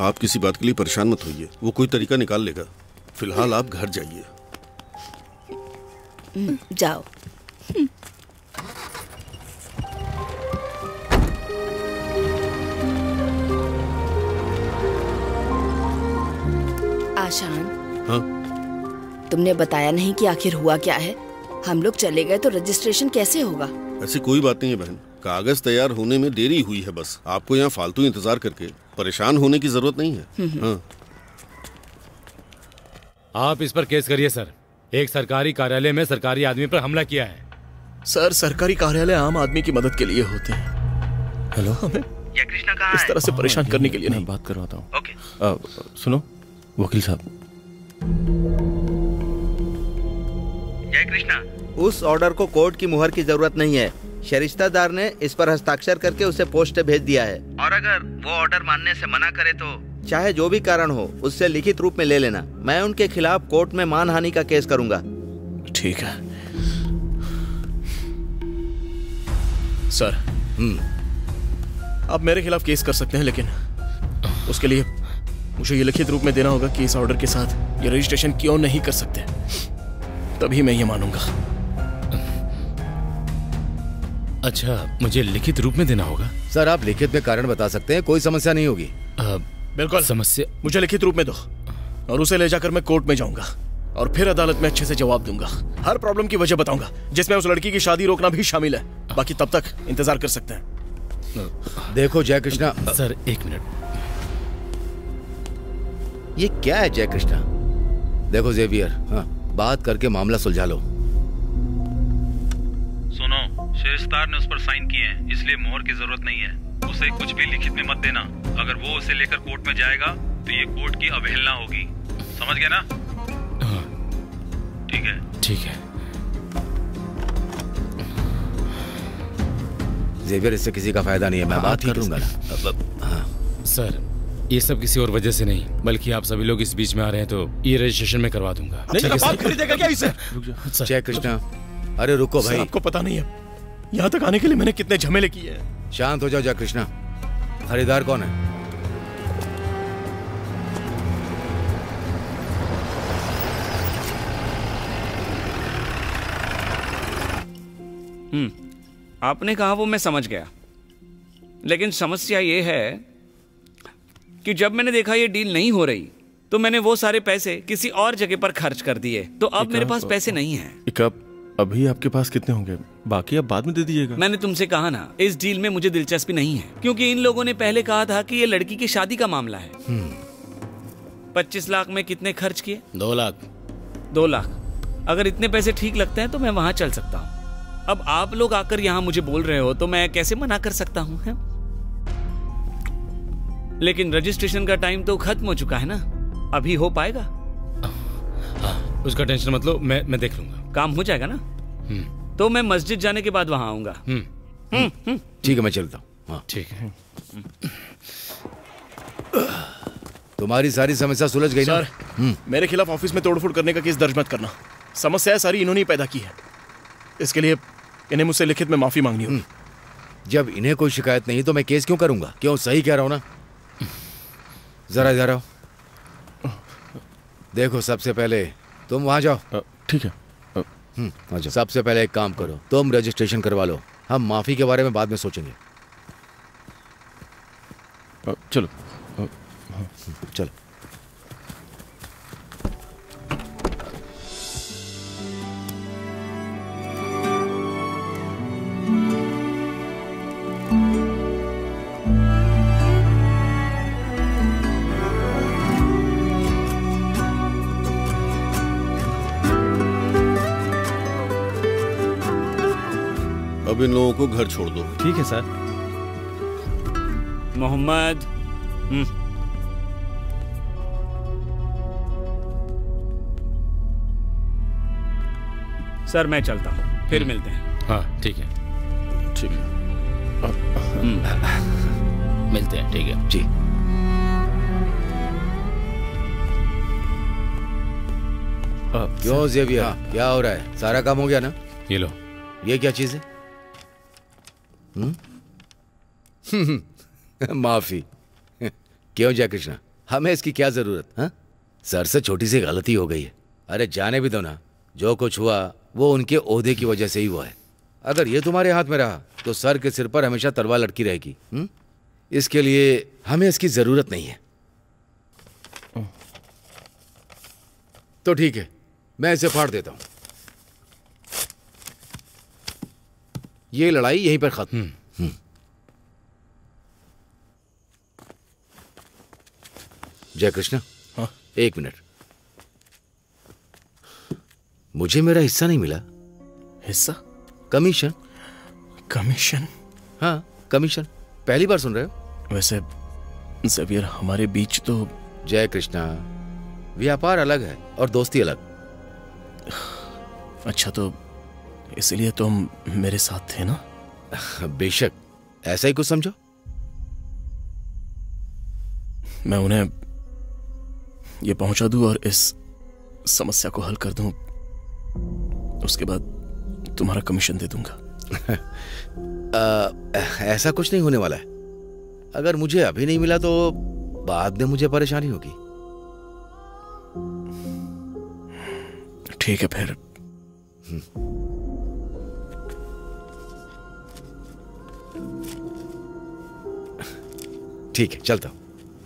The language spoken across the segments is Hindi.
आप किसी बात के लिए परेशान मत होइए, वो कोई तरीका निकाल लेगा। फिलहाल आप घर जाइए। जाओ। आशान, हाँ? तुमने बताया नहीं कि आखिर हुआ क्या है। हम लोग चले गए तो रजिस्ट्रेशन कैसे होगा? ऐसी कोई बात नहीं है बहन, कागज तैयार होने में देरी हुई है बस। आपको यहाँ फालतू इंतजार करके परेशान होने की जरूरत नहीं है। हाँ। आप इस पर केस करिए सर। एक सरकारी कार्यालय में सरकारी आदमी पर हमला किया है। सर, सरकारी कार्यालय आम आदमी की मदद के लिए होते हैं। हेलो, हमें जय कृष्णा कहाँ इस तरह से परेशान करने के लिए नहीं। बात करवाता हूँ। ओके। सुनो वकील साहब। जय कृष्णा, उस ऑर्डर को कोर्ट की मुहर की जरूरत नहीं है। शरिस्तादार ने इस पर हस्ताक्षर करके उसे पोस्ट से भेज दिया है। और अगर वो ऑर्डर मानने से मना करे तो चाहे जो भी कारण हो उससे लिखित रूप में ले लेना। मैं उनके खिलाफ कोर्ट में मानहानि का केस करूंगा। ठीक है सर। आप मेरे खिलाफ केस कर सकते हैं, लेकिन उसके लिए मुझे ये लिखित रूप में देना होगा कि इस ऑर्डर के साथ ये रजिस्ट्रेशन क्यों नहीं कर सकते, तभी मैं ये मानूंगा। अच्छा, मुझे लिखित रूप में देना होगा? सर, आप लिखित में कारण बता सकते हैं, कोई समस्या नहीं होगी। बिल्कुल समस्या। मुझे लिखित रूप में दो और उसे ले जाकर मैं कोर्ट में जाऊंगा और फिर अदालत में अच्छे से जवाब दूंगा। हर प्रॉब्लम की वजह बताऊंगा, जिसमें उस लड़की की शादी रोकना भी शामिल है। बाकी तब तक इंतजार कर सकते हैं। देखो जय कृष्णा। सर एक मिनट। ये क्या है जय कृष्णा? देखो जेवियर, हाँ, बात करके मामला सुलझा लो। सुनो, शेरस्तार ने उस पर साइन किए हैं, इसलिए मोहर की जरूरत नहीं है। उसे कुछ भी लिखित में मत देना। अगर वो उसे लेकर कोर्ट में जाएगा तो ये कोर्ट की अवहेलना होगी। समझ गए ना? हाँ। ठीक है। ठीक है जेवियर, इससे किसी का फायदा नहीं है। मैं बात कर लूंगा ना। हाँ। सर, ये सब किसी और वजह से नहीं, बल्कि आप सभी लोग इस बीच में आ रहे हैं तो ये रजिस्ट्रेशन में करवा दूंगा। बात खरीदेगा क्या इसे? जय कृष्णा, अरे रुको भाई। आपको पता नहीं है यहाँ तक आने के लिए मैंने कितने झमेले किए हैं। शांत हो जाओ जय कृष्णा। खरीदार कौन है? आपने कहा वो मैं समझ गया, लेकिन समस्या ये है कि जब मैंने देखा ये डील नहीं हो रही तो मैंने वो सारे पैसे किसी और जगह पर खर्च कर दिए। तो अब मेरे पास पैसे नहीं हैं। अभी आपके पास कितने होंगे? बाकी अब बाद में दे दीजिएगा। मैंने तुमसे कहा ना, इस डील में मुझे दिलचस्पी नहीं है, क्योंकि इन लोगों ने पहले कहा था कि ये लड़की की शादी का मामला है। 25 लाख में कितने खर्च किए? 2 लाख। 2 लाख। अगर इतने पैसे ठीक लगते हैं तो मैं वहां चल सकता हूँ। अब आप लोग आकर यहाँ मुझे बोल रहे हो तो मैं कैसे मना कर सकता हूँ? लेकिन रजिस्ट्रेशन का टाइम तो खत्म हो चुका है ना, अभी हो पाएगा? उसका टेंशन मत लो, मैं देख लूंगा। काम हो जाएगा ना? तो मैं मस्जिद जाने के बाद वहां आऊंगा। ठीक है, मैं चलता हूँ। हाँ ठीक है। तुम्हारी सारी समस्या सुलझ गई ना? सर, मेरे खिलाफ ऑफिस में तोड़फोड़ करने का केस दर्ज मत करना। समस्या सारी इन्होंने पैदा की है, इसके लिए इन्हें मुझसे लिखित में माफी मांगनी होगी। जब इन्हें कोई शिकायत नहीं तो मैं केस क्यों करूंगा? क्यों, सही कह रहा हूं ना? जरा इधर आओ। देखो, सबसे पहले तुम वहां जाओ। ठीक है। सबसे पहले एक काम करो, तुम रजिस्ट्रेशन करवा लो। हम माफी के बारे में बाद में सोचेंगे। चलो चलो। अब इन लोगों को घर छोड़ दो। ठीक है सर। मोहम्मद, सर मैं चलता हूँ, फिर मिलते हैं। हाँ ठीक है। ठीक है। मिलते हैं। ठीक है जी। क्यों जेवियर, क्या हो रहा है? सारा काम हो गया ना? ये लो। ये क्या चीज है? माफी। क्यों जय कृष्णा, हमें इसकी क्या जरूरत? हाँ, सर से छोटी सी गलती हो गई है। अरे जाने भी दो ना, जो कुछ हुआ वो उनके ओहदे की वजह से ही हुआ है। अगर ये तुम्हारे हाथ में रहा तो सर के सिर पर हमेशा तलवार लटकी रहेगी। इसके लिए हमें इसकी जरूरत नहीं है। तो ठीक है, मैं इसे फाड़ देता हूं। ये लड़ाई यहीं पर खत्म। जय कृष्णा। हाँ? 1 मिनट, मुझे मेरा हिस्सा नहीं मिला। हिस्सा? कमीशन। कमीशन? हाँ, कमीशन। पहली बार सुन रहे हो? वैसे ज़ेवियर, हमारे बीच तो... जय कृष्णा, व्यापार अलग है और दोस्ती अलग। अच्छा, तो इसलिए तुम मेरे साथ थे ना? बेशक, ऐसा ही कुछ समझो। मैं उन्हें ये पहुंचा दूं और इस समस्या को हल कर दूं, उसके बाद तुम्हारा कमीशन दे दूंगा। ऐसा कुछ नहीं होने वाला है। अगर मुझे अभी नहीं मिला तो बाद में मुझे परेशानी होगी। ठीक है फिर। ठीक है, चलता हूं।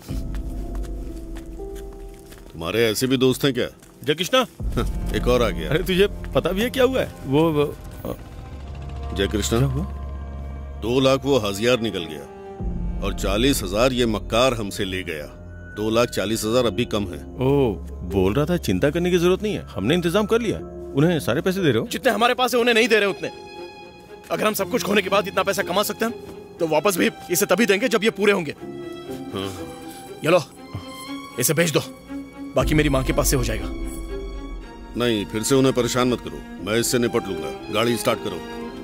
तुम्हारे ऐसे भी दोस्त हैं क्या? जय कृष्णा। एक और आ गया। अरे तुझे पता भी है क्या हुआ है? वो जय कृष्णा, 2 लाख वो हजियार निकल गया और 40,000 ये मक्कार हमसे ले गया। 2,40,000 अभी कम है। ओ, बोल रहा था चिंता करने की जरूरत नहीं है, हमने इंतजाम कर लिया। उन्हें सारे पैसे दे रहे हो? जितने हमारे पास है उन्हें नहीं दे रहे उतने। अगर हम सब कुछ खोने के बाद इतना पैसा कमा सकते हैं तो वापस भी इसे तभी देंगे जब ये पूरे होंगे। हाँ। ये लो, इसे भेज दो, बाकी मेरी माँ के पास से हो जाएगा। नहीं, फिर से उन्हें परेशान मत करो, मैं इससे निपट लूंगा। गाड़ी स्टार्ट करो।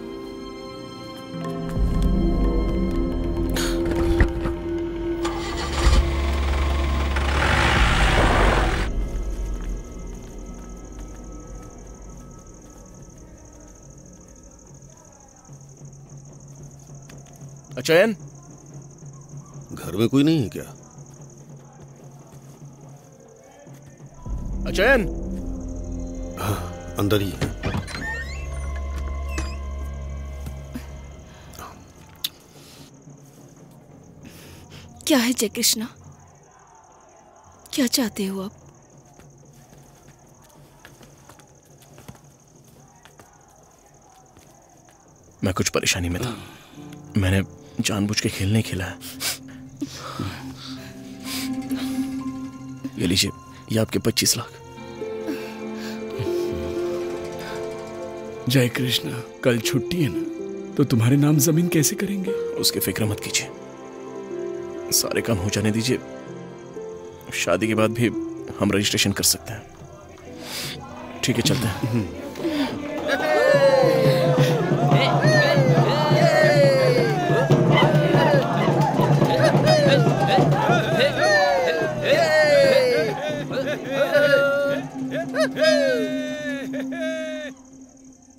अचयन, घर में कोई नहीं है क्या? अचयन। हाँ, अंदर ही है। क्या है जय कृष्णा, क्या चाहते हो आप? मैं कुछ परेशानी में था, मैंने जानबूझ के खेल नहीं खेला है। ये लीजिए, ये आपके 25 लाख। जय कृष्णा, कल छुट्टी है ना, तो तुम्हारे नाम जमीन कैसे करेंगे? उसकी फिक्र मत कीजिए, सारे काम हो जाने दीजिए। शादी के बाद भी हम रजिस्ट्रेशन कर सकते हैं। ठीक है, चलते हैं।